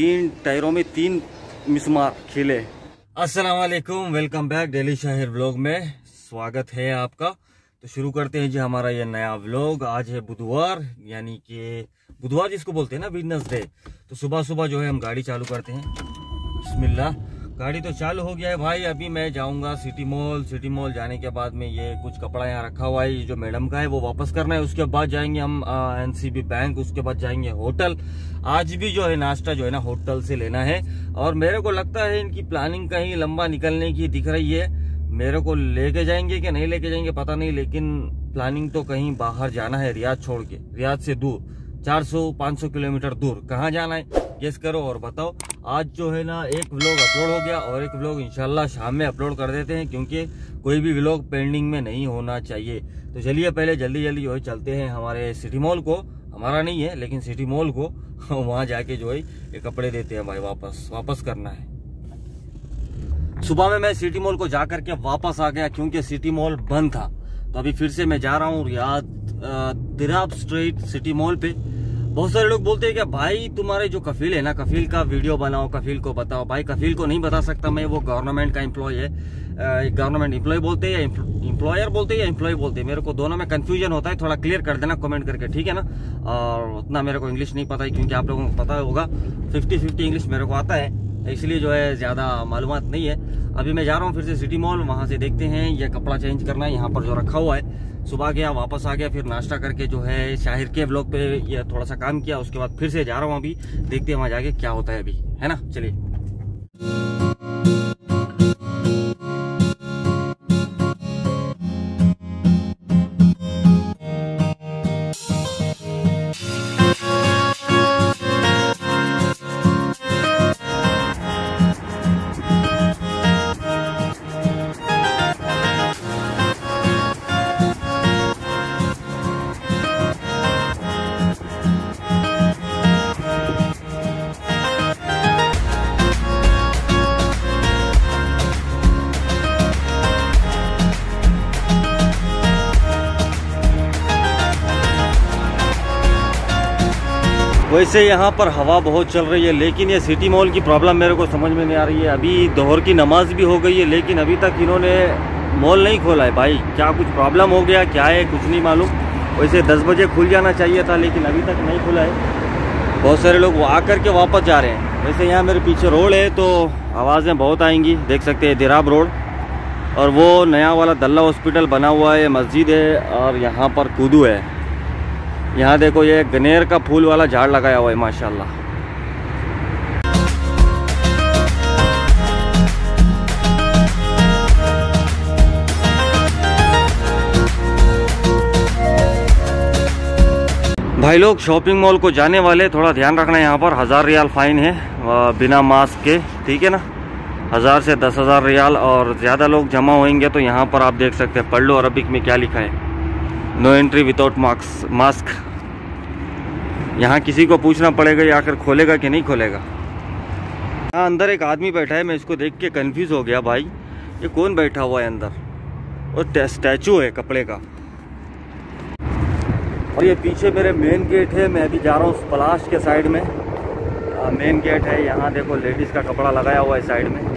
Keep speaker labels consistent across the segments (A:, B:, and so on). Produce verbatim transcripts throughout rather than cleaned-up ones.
A: तीन टायरों में तीन मिसमार खिले। अस्सलाम वालेकुम, वेलकम बैक डेली शहर व्लॉग में स्वागत है आपका। तो शुरू करते हैं जी हमारा ये नया व्लॉग। आज है बुधवार, यानी कि बुधवार जिसको बोलते हैं ना वेडनेसडे। तो सुबह सुबह जो है हम गाड़ी चालू करते हैं। बिस्मिल्लाह, गाड़ी तो चालू हो गया है भाई। अभी मैं जाऊंगा सिटी मॉल। सिटी मॉल जाने के बाद में ये कुछ कपड़ा यहाँ रखा हुआ है, ये जो मैडम का है वो वापस करना है। उसके बाद जाएंगे हम एनसीबी बैंक, उसके बाद जाएंगे होटल। आज भी जो है नाश्ता जो है ना होटल से लेना है। और मेरे को लगता है इनकी प्लानिंग कहीं लंबा निकलने की दिख रही है। मेरे को लेके जाएंगे कि नहीं लेके जाएंगे पता नहीं, लेकिन प्लानिंग तो कहीं बाहर जाना है, रियाद छोड़ के, रियाद से दूर चार सौ पाँच सौ किलोमीटर दूर। कहाँ जाना है गेस करो और बताओ। आज जो है ना एक व्लॉग अपलोड हो गया और एक व्लॉग इंशाल्लाह शाम में अपलोड कर देते हैं, क्योंकि कोई भी व्लॉग पेंडिंग में नहीं होना चाहिए। तो चलिए पहले जल्दी जल्दी जो है चलते हैं हमारे सिटी मॉल को। हमारा नहीं है लेकिन सिटी मॉल को वहाँ जाके जो है ये कपड़े देते हैं भाई, वापस वापस करना है। सुबह में मैं सिटी मॉल को जा करके वापस आ गया क्योंकि सिटी मॉल बंद था। तो अभी फिर से मैं जा रहा हूँ Riyadh Dirab street city mall पे। बहुत सारे लोग बोलते हैं कि भाई तुम्हारे जो कफील है ना, कफील का वीडियो बनाओ, कफील को बताओ। भाई कफील को नहीं बता सकता मैं, वो गवर्नमेंट का एम्प्लॉय है। गवर्नमेंट एम्प्लॉय बोलते हैं या एम्प्लॉयर बोलते हैं या एम्प्लॉय बोलते हैं, मेरे को दोनों में कंफ्यूजन होता है। थोड़ा क्लियर कर देना कमेंट करके, ठीक है ना। और उतना मेरे को इंग्लिश नहीं पता है, क्योंकि आप लोगों को पता होगा फिफ्टी फिफ्टी इंग्लिश मेरे को आता है, इसलिए जो है ज्यादा मालूमात नहीं है। अभी मैं जा रहा हूँ फिर से सिटी मॉल, वहां से देखते हैं ये कपड़ा चेंज करना है यहाँ पर जो रखा हुआ है। सुबह गया वापस आ गया, फिर नाश्ता करके जो है शाहिर के ब्लॉग पे ये थोड़ा सा काम किया। उसके बाद फिर से जा रहा हूँ, अभी देखते हैं वहां जाके क्या होता है अभी, है ना। चलिए वैसे यहाँ पर हवा बहुत चल रही है, लेकिन ये सिटी मॉल की प्रॉब्लम मेरे को समझ में नहीं आ रही है। अभी दोहर की नमाज भी हो गई है, लेकिन अभी तक इन्होंने मॉल नहीं खोला है भाई। क्या कुछ प्रॉब्लम हो गया, क्या है कुछ नहीं मालूम। वैसे दस बजे खुल जाना चाहिए था, लेकिन अभी तक नहीं खुला है। बहुत सारे लोग वो आकर के वापस जा रहे हैं। वैसे यहाँ मेरे पीछे रोड है तो आवाज़ें बहुत आएंगी, देख सकते हैं दिराब रोड। और वो नया वाला दल्ला हॉस्पिटल बना हुआ है, मस्जिद है, और यहाँ पर कूदू है। यहाँ देखो ये गनेर का फूल वाला झाड़ लगाया हुआ है माशाल्लाह। भाई लोग शॉपिंग मॉल को जाने वाले थोड़ा ध्यान रखना है। यहाँ पर हजार रियाल फाइन है बिना मास्क के, ठीक है ना। हजार से दस हजार रियाल, और ज़्यादा लोग जमा होंगे तो यहाँ पर आप देख सकते हैं, पढ़ लो अरबिक में क्या लिखा है, no entry without mask mask. यहाँ किसी को पूछना पड़ेगा ये आकर खोलेगा कि नहीं खोलेगा। यहाँ अंदर एक आदमी बैठा है, मैं इसको देख के कंफ्यूज हो गया भाई, ये कौन बैठा हुआ है अंदर। और स्टैचू है कपड़े का। और ये पीछे मेरे मेन गेट है, मैं अभी जा रहा हूँ स्प्लैश के साइड में। आ, मेन गेट है, यहाँ देखो लेडीज़ का कपड़ा लगाया हुआ है साइड में।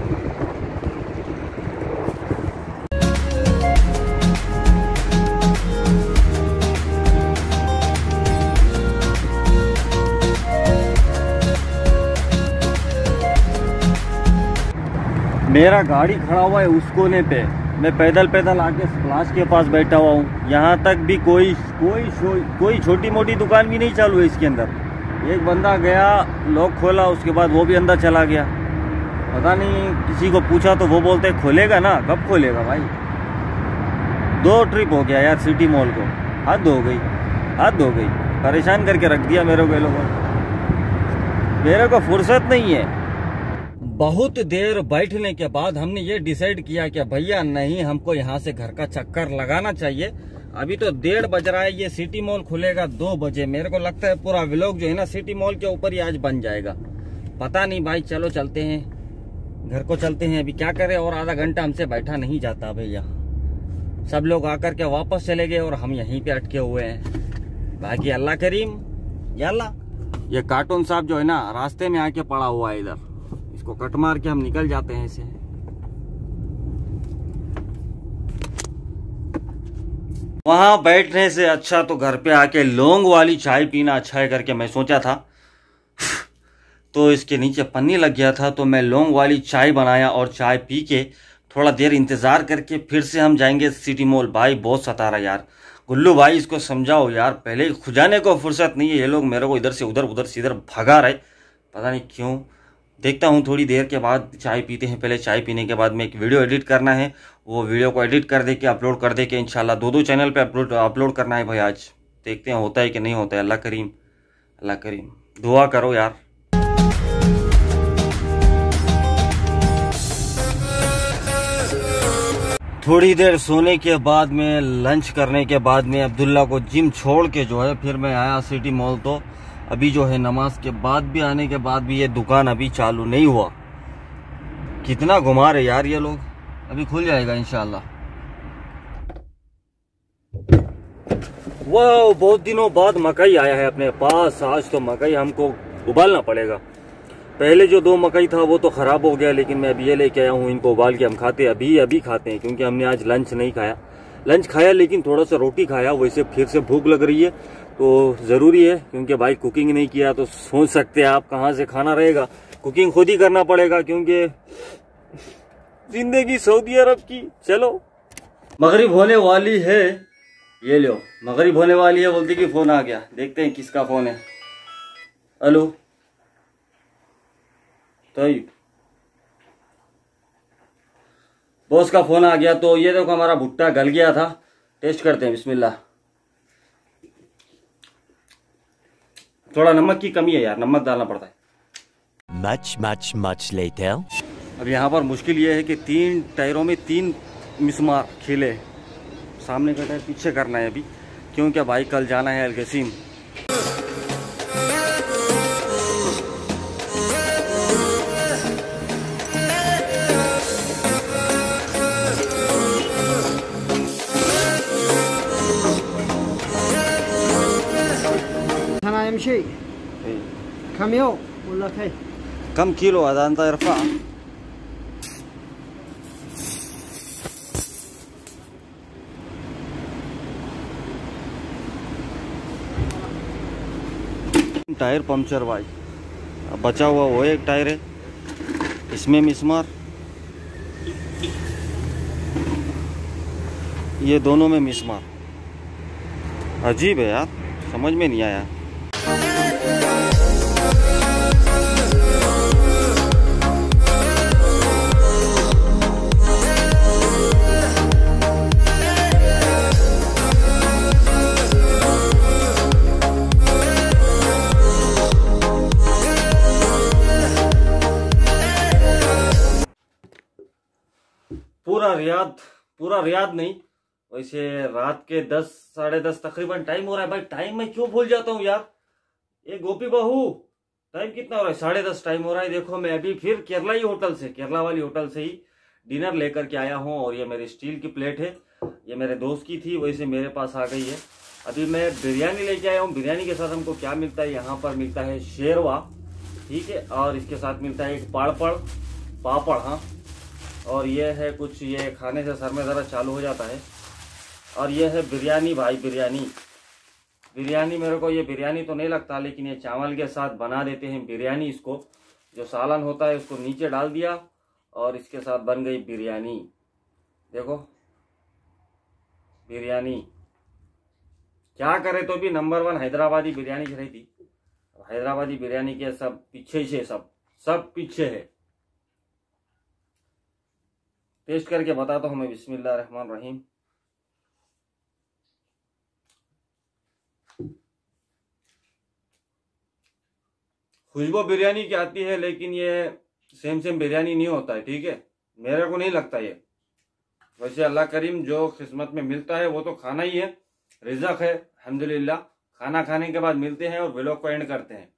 A: मेरा गाड़ी खड़ा हुआ है उस कोने पे, मैं पैदल पैदल आके स्प्लैश के पास बैठा हुआ हूँ। यहाँ तक भी कोई कोई कोई छोटी मोटी दुकान भी नहीं चालू है इसके अंदर। एक बंदा गया, लॉक खोला, उसके बाद वो भी अंदर चला गया। पता नहीं, किसी को पूछा तो वो बोलते खोलेगा ना, कब खोलेगा भाई। दो ट्रिप हो गया यार सिटी मॉल को, हद हो गई हद हो गई। परेशान करके रख दिया मेरे को लोगों ने, मेरे को फुर्सत नहीं है। बहुत देर बैठने के बाद हमने ये डिसाइड किया कि भैया नहीं, हमको यहाँ से घर का चक्कर लगाना चाहिए। अभी तो डेढ़ बज रहा है, ये सिटी मॉल खुलेगा दो बजे। मेरे को लगता है पूरा व्लॉग जो है ना सिटी मॉल के ऊपर ही आज बन जाएगा, पता नहीं भाई। चलो चलते हैं, घर को चलते हैं। अभी क्या करें, और आधा घंटा हमसे बैठा नहीं जाता भैया। सब लोग आकर के वापस चले गए और हम यहीं पे अटके हुए हैं। बाकी अल्लाह करीम, या अल्लाह ये कार्टून साहब जो है ना रास्ते में आके पड़ा हुआ है इधर, इसको कट मार के हम निकल जाते हैं इसे। वहां बैठने से अच्छा तो घर पे आके लौंग वाली चाय पीना अच्छा है करके मैं सोचा था, तो इसके नीचे पन्नी लग गया था, तो मैं लौंग वाली चाय बनाया और चाय पी के थोड़ा देर इंतजार करके फिर से हम जाएंगे सिटी मॉल। भाई बहुत सता रहा यार, गुल्लू भाई इसको समझाओ यार, पहले खुजाने को फुर्सत नहीं है, ये लोग मेरे को इधर से उधर उधर से इधर भगा रहे, पता नहीं क्यों। देखता हूँ थोड़ी देर के बाद, चाय पीते हैं पहले, चाय पीने के बाद में एक वीडियो एडिट करना है, वो वीडियो को एडिट कर दे के अपलोड कर दे के इंशाल्लाह दो दो चैनल पे अपलोड अपलोड करना है भाई आज। देखते हैं होता है कि नहीं होता है, अल्लाह करीम अल्लाह करीम, दुआ करो यार। थोड़ी देर सोने के बाद में, लंच करने के बाद में अब्दुल्ला को जिम छोड़ के जो है फिर मैं आया सिटी मॉल। तो अभी जो है नमाज के बाद भी आने के बाद भी ये दुकान अभी चालू नहीं हुआ। कितना घुमा रहे यार ये लोग, अभी खुल जाएगा इंशाल्लाह। वाह, बहुत दिनों बाद मकई आया है अपने पास। आज तो मकई हमको उबालना पड़ेगा। पहले जो दो मकई था वो तो खराब हो गया, लेकिन मैं अभी ये लेके आया हूँ, इनको उबाल के हम खाते अभी अभी खाते हैं, क्योंकि हमने आज लंच नहीं खाया। लंच खाया लेकिन थोड़ा सा रोटी खाया, वैसे फिर से भूख लग रही है तो जरूरी है, क्योंकि भाई कुकिंग नहीं किया तो सोच सकते हैं आप कहाँ से खाना रहेगा। कुकिंग खुद ही करना पड़ेगा, क्योंकि जिंदगी सऊदी अरब की। चलो मगरिब होने वाली है, ये लो मगरिब होने वाली है, बोलती कि फोन आ गया। देखते हैं किसका फोन है। हेलो तैयब, बॉस का फोन आ गया। तो ये देखो हमारा भुट्टा गल गया था, टेस्ट करते हैं। बिस्मिल्लाह। थोड़ा नमक की कमी है यार, नमक डालना पड़ता है।
B: Much, much, much later.
A: अब यहाँ पर मुश्किल ये है कि तीन टायरों में तीन मिसमार खेले, सामने का टायर पीछे करना है अभी, क्योंकि भाई कल जाना है अलगसीम।
C: أنا يمشي كم يوم ولا كيف؟
A: كم كيلو هذا أنت يرفع؟ टायर पंक्चर भाई, अब बचा हुआ वो एक टायर है, इसमें मिसमार, ये दोनों में मिसमार। अजीब है यार, समझ में नहीं आया। पूरा रियाद पूरा रियाद नहीं, वैसे रात के दस साढ़े दस तकरीबन टाइम हो रहा है। भाई टाइम मैं क्यों भूल जाता हूँ यार, ये गोपी बहू, टाइम कितना हो रहा है? साढ़े दस टाइम हो रहा है। देखो मैं अभी फिर केरला ही होटल से केरला वाली होटल से ही डिनर लेकर के आया हूँ, और ये मेरी स्टील की प्लेट है, ये मेरे दोस्त की थी, वैसे मेरे पास आ गई है। अभी मैं बिरयानी लेके आया हूँ। बिरयानी के साथ हमको क्या मिलता है, यहाँ पर मिलता है शेरवा, ठीक है, और इसके साथ मिलता है एक पापड़ पापड़ हाँ, और ये है कुछ, ये खाने से सर में ज़रा चालू हो जाता है। और ये है बिरयानी भाई, बिरयानी बिरयानी मेरे को ये बिरयानी तो नहीं लगता, लेकिन ये चावल के साथ बना देते हैं बिरयानी। इसको जो सालन होता है उसको नीचे डाल दिया और इसके साथ बन गई बिरयानी। देखो बिरयानी, क्या करे तो भी नंबर वन हैदराबादी बिरयानी रही थी। हैदराबादी बिरयानी के सब पीछे से सब सब पीछे है। टेस्ट करके बताता हूँ मैं। बिस्मिल्लाह रहमान रहीम। खुशबू बिरयानी की आती है, लेकिन ये सेम सेम बिरयानी नहीं होता है, ठीक है, मेरे को नहीं लगता ये। वैसे अल्लाह करीम जो किस्मत में मिलता है वो तो खाना ही है, रिज़्क़ है, अल्हम्दुलिल्लाह। खाना खाने के बाद मिलते हैं और व्लॉग को एंड करते हैं।